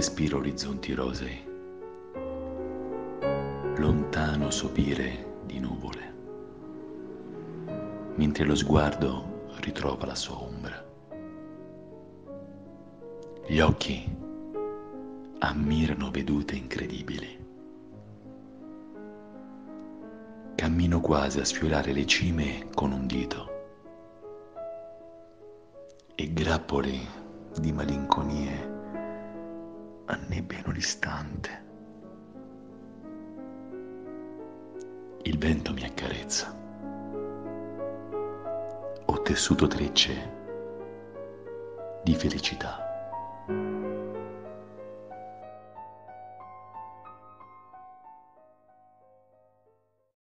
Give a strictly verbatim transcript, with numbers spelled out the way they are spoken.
respiro orizzonti rosei, lontano sopire di nuvole, mentre lo sguardo ritrova la sua ombra. Gli occhi ammirano vedute incredibili. Cammino quasi a sfiorare le cime con un dito e grappoli di malinconie annebbiano l'istante. Il vento mi accarezza. Ho tessuto trecce di felicità.